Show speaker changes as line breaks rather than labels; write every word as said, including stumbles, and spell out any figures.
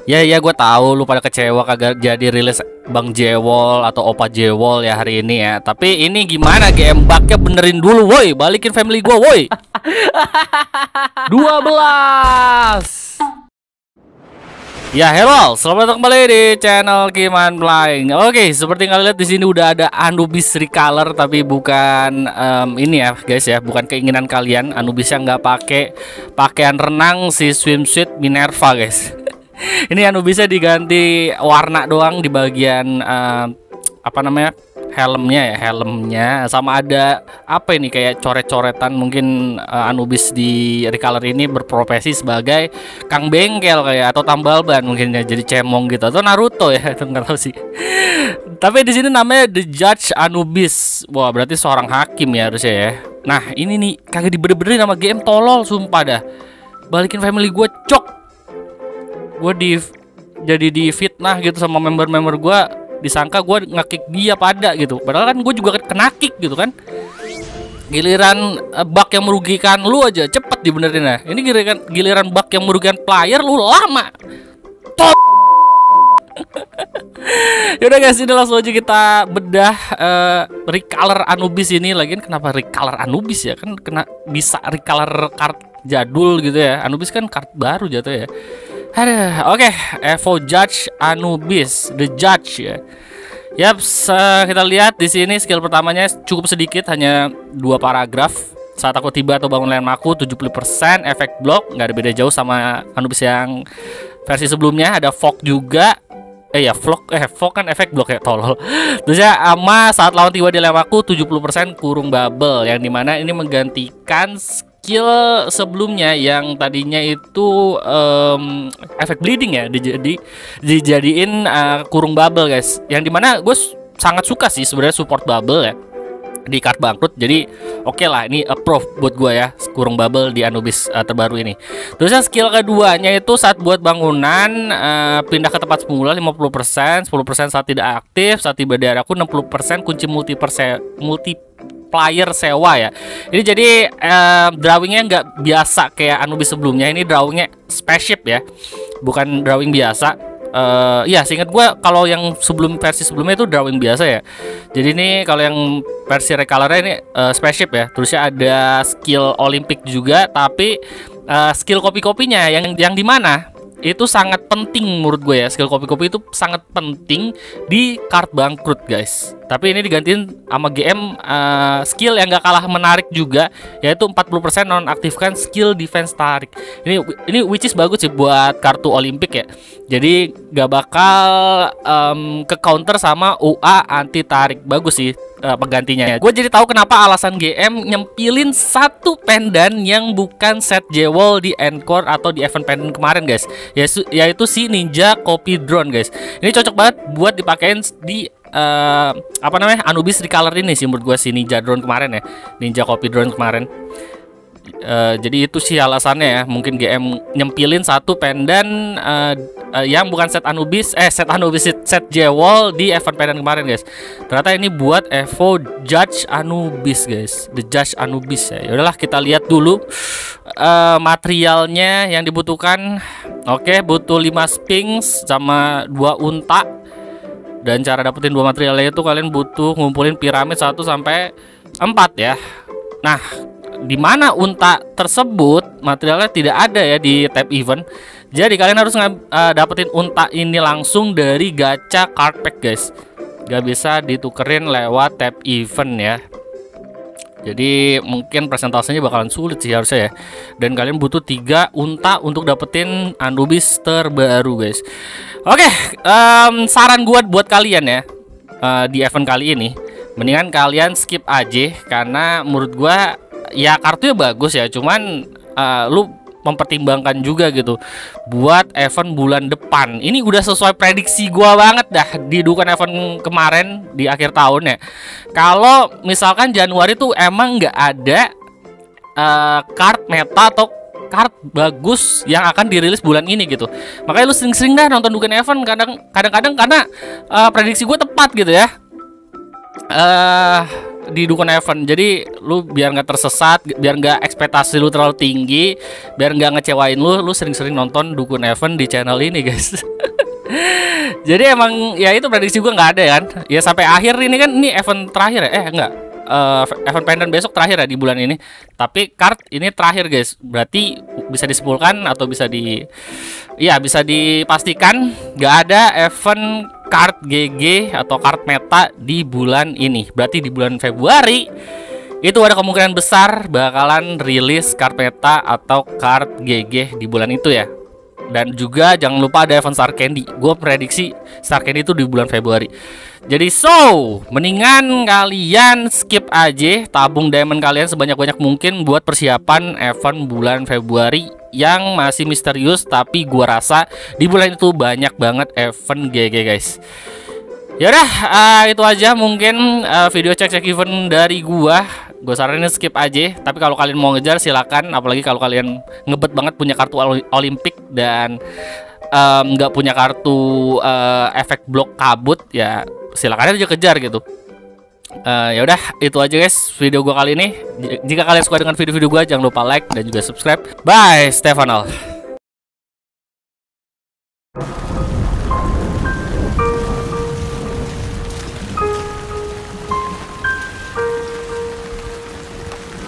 Ya ya gue tahu lu pada kecewa kagak jadi rilis Bang Jewol atau Opa Jewol ya hari ini ya. Tapi ini gimana game bugnya benerin dulu woi, balikin family gue woi. dua belas. Ya hello, selamat datang kembali di channel Kiman Flying. Oke, seperti kalian lihat di sini udah ada Anubis Recolor, tapi bukan um, ini ya guys ya, bukan keinginan kalian. Anubis yang nggak pakai pakaian renang si swimsuit Minerva guys. Ini Anubisnya diganti warna doang di bagian uh, apa namanya helmnya ya, helmnya sama ada apa ini kayak coret-coretan. Mungkin uh, Anubis di Recolor ini berprofesi sebagai kang bengkel kayak atau tambal ban mungkin ya, jadi cemong gitu atau Naruto ya, itu nggak tahu sih. Tapi di sini namanya The Judge Anubis. Wah, berarti seorang hakim ya harusnya ya. Nah, ini nih kagak dibener-benerin sama game tolol sumpah dah. Balikin family gue cok. Gue di jadi di fitnah gitu sama member-member gue, disangka gue nge-kick dia pada gitu. Padahal kan gue juga kena kick gitu kan. Giliran uh, bug yang merugikan lu aja cepet dibenerin ya. Ini giliran giliran bug yang merugikan player lu lama. Tot. Yaudah guys, ini langsung aja kita bedah uh, Recolor Anubis ini. Lagian kenapa Recolor Anubis ya? Kan kena bisa Recolor card jadul gitu ya. Anubis kan card baru jatuh ya. Aduh, oke, okay. Evo Judge Anubis, The Judge ya. Yap, kita lihat di sini skill pertamanya cukup sedikit, hanya dua paragraf. Saat aku tiba atau bangun landmarkku tujuh puluh persen efek block, nggak ada beda jauh sama Anubis yang versi sebelumnya. Ada fog juga. Eh ya, fog eh fog kan efek block ya, tolol. Terus ya, ama saat lawan tiba di landmarkku tujuh puluh persen kurung bubble, yang dimana ini menggantikan skill sebelumnya yang tadinya itu um, efek bleeding ya, dijadi dijadiin uh, kurung bubble guys. Yang dimana gue sangat suka sih sebenarnya support bubble ya di card bangkrut. Jadi oke okay lah, ini approve buat gue ya, kurung bubble di Anubis uh, terbaru ini. Terusnya skill keduanya itu saat buat bangunan uh, pindah ke tempat semula lima puluh persen, sepuluh persen saat tidak aktif, saat tiba di daerahku enam puluh persen kunci multi persen multi player sewa ya. Ini jadi uh, drawingnya nggak biasa kayak Anubis sebelumnya. Ini drawingnya spaceship ya, bukan drawing biasa. Uh, iya, seingat gue kalau yang sebelum versi sebelumnya itu drawing biasa ya. Jadi ini kalau yang versi Recolornya ini uh, spaceship ya. Terusnya ada skill Olympic juga, tapi uh, skill kopi-kopinya yang yang di mana itu sangat penting menurut gue ya. Skill kopi-kopi itu sangat penting di card bangkrut guys. Tapi ini digantiin sama G M uh, skill yang gak kalah menarik juga, yaitu empat puluh persen nonaktifkan skill defense tarik. Ini ini which is bagus sih buat kartu Olimpik ya. Jadi gak bakal um, ke counter sama U A anti tarik. Bagus sih uh, penggantinya ya. Gue jadi tahu kenapa alasan G M nyempilin satu pendan yang bukan set Jewol di Encore atau di event pendan kemarin guys, yaitu si Ninja Copy Drone guys. Ini cocok banget buat dipakein di Uh, apa namanya Anubis Recolor ini sih menurut gue, si Ninja Drone kemarin ya, Ninja Copy Drone kemarin. Uh, jadi itu sih alasannya ya. Mungkin G M nyempilin satu pendan uh, uh, yang bukan set Anubis, eh set Anubis set Jewol di event pendan kemarin guys. Ternyata ini buat Evo Judge Anubis guys, The Judge Anubis ya. Yaudahlah, kita lihat dulu uh, materialnya yang dibutuhkan. Oke, butuh lima Sphinx sama dua unta. Dan cara dapetin dua materialnya itu kalian butuh ngumpulin piramid satu sampai empat ya. Nah, di mana unta tersebut materialnya tidak ada ya di tab event. Jadi kalian harus uh, dapetin unta ini langsung dari gacha card pack guys. Gak bisa ditukerin lewat tab event ya. Jadi mungkin presentasenya bakalan sulit sih harusnya ya. Dan kalian butuh tiga unta untuk dapetin Anubis terbaru guys. Oke, um, saran gue buat kalian ya, uh, di event kali ini mendingan kalian skip aja. Karena menurut gue ya kartunya bagus ya, cuman uh, lu mempertimbangkan juga gitu buat event bulan depan. Ini udah sesuai prediksi gua banget dah di Dukan event kemarin di akhir tahun ya. Kalau misalkan Januari tuh emang nggak ada uh, card meta atau card bagus yang akan dirilis bulan ini gitu. Makanya lu sering-sering dah nonton Dukan event, kadang kadang-kadang karena uh, prediksi gua tepat gitu ya. Uh, di dukun event. Jadi lu biar nggak tersesat, biar nggak ekspektasi lu terlalu tinggi, biar nggak ngecewain lu, lu sering-sering nonton dukun event di channel ini guys. Jadi emang ya itu prediksi gue nggak ada kan. Ya sampai akhir ini kan, ini event terakhir ya. Eh enggak, uh, event pendant besok terakhir ya di bulan ini. Tapi card ini terakhir guys. Berarti bisa disimpulkan atau bisa di, ya bisa dipastikan nggak ada event card G G atau card meta di bulan ini. Berarti di bulan Februari itu ada kemungkinan besar bakalan rilis card meta atau card G G di bulan itu ya. Dan juga jangan lupa ada event Star Candy. Gue prediksi Star Candy itu di bulan Februari. Jadi so, mendingan kalian skip aja, tabung diamond kalian sebanyak-banyak mungkin buat persiapan event bulan Februari yang masih misterius. Tapi gua rasa di bulan itu banyak banget event G G guys. Yaudah, uh, itu aja mungkin uh, video cek-cek event dari gua. Gue saranin skip aja. Tapi kalau kalian mau ngejar silakan. Apalagi kalau kalian ngebet banget punya kartu Olimpik dan nggak um, punya kartu uh, efek blok kabut, ya silakan aja kejar gitu. Uh, ya udah, itu aja guys video gua kali ini. Jika kalian suka dengan video-video gua, jangan lupa like dan juga subscribe. Bye, Stefanal.